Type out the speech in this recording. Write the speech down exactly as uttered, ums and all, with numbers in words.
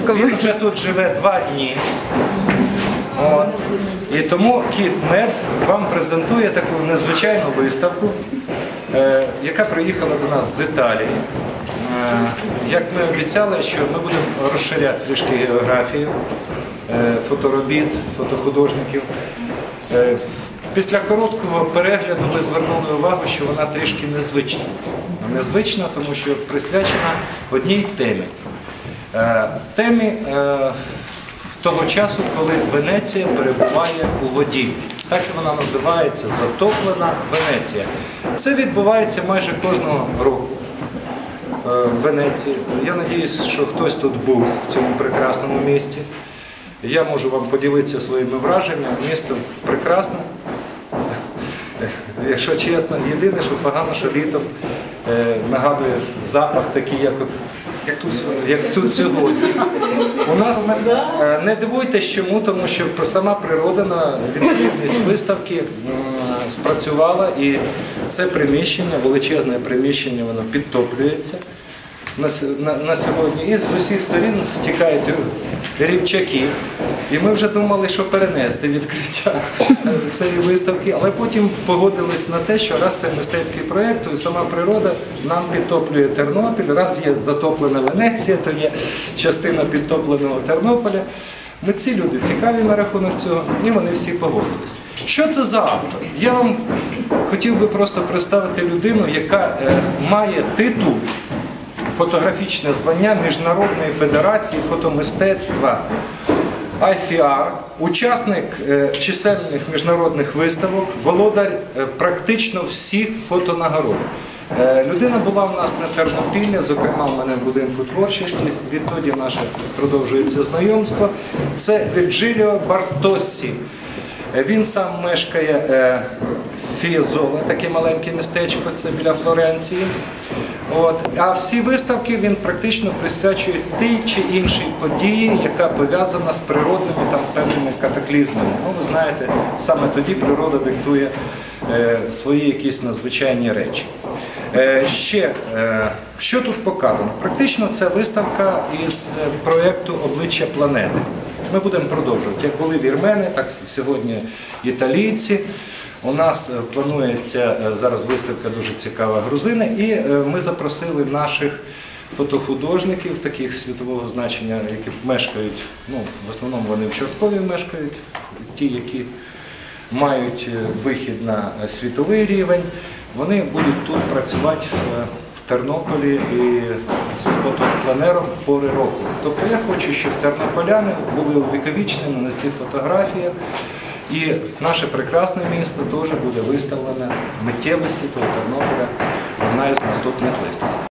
виставками. Він вже тут живе два дні. От. І тому Кіт Мед вам презентує таку незвичайну виставку, е, яка приїхала до нас з Італії. Е, як ми обіцяли, що ми будемо розширяти трішки географію е, фоторобіт, фотохудожників. Е, після короткого перегляду ви звернули увагу, що вона трішки незвична. Незвична, тому що присвячена одній темі. Е, темі е, того часу, коли Венеція перебуває у воді. Так і вона називається «Затоплена Венеція». Це відбувається майже кожного року в Венеції. Я сподіваюся, що хтось тут був в цьому прекрасному місті. Я можу вам поділитися своїми враженнями. Місто прекрасне, якщо чесно. Єдине, що погано, що літом нагадує запах такий, як, от, як, тут, як тут сьогодні. У нас, не дивуйтесь чому, тому що сама природа на відповідність виставки спрацювала, і це приміщення, величезне приміщення, воно підтоплюється на, на, на сьогодні. І з усіх сторін втікають рівчаки. І ми вже думали, що перенести відкриття цієї виставки, але потім погодились на те, що раз це мистецький проєкт, то і сама природа нам підтоплює Тернопіль, раз є затоплена Венеція, то є частина підтопленого Тернополя. Ми ці люди цікаві на рахунок цього, і вони всі погодились. Що це за автор? Я вам хотів би просто представити людину, яка е, має титул, фотографічне звання Міжнародної федерації фотомистецтва ай еф ай ар, учасник е, чисельних міжнародних виставок, володар е, практично всіх фотонагород. Е, людина була в нас на Тернопіллі, зокрема в мене в будинку творчості, відтоді наше продовжується знайомство. Це Вірджиліо Бартоссі. Він сам мешкає в Фієзоле, таке маленьке містечко, це біля Флоренції. От. А всі виставки він практично присвячує тій чи іншій події, яка пов'язана з природними там певними катаклізмами. Ну, ви знаєте, саме тоді природа диктує е, свої якісь надзвичайні речі. Е, ще, е, що тут показано? Практично це виставка із проєкту «Обличчя планети». Ми будемо продовжувати. Як були вірмени, так сьогодні італійці. У нас планується зараз виставка дуже цікава грузини. І ми запросили наших фотохудожників, таких світового значення, які мешкають, ну, в основному вони в Чорткові мешкають, ті, які мають вихід на світовий рівень. Вони будуть тут працювати в Тернополі і з фотопланером пори року. Тобто я хочу, щоб тернополяни були увіковічені на цих фотографіях, і наше прекрасне місто теж буде виставлене в миттєвості того Тернополя, одна із наступних виставок.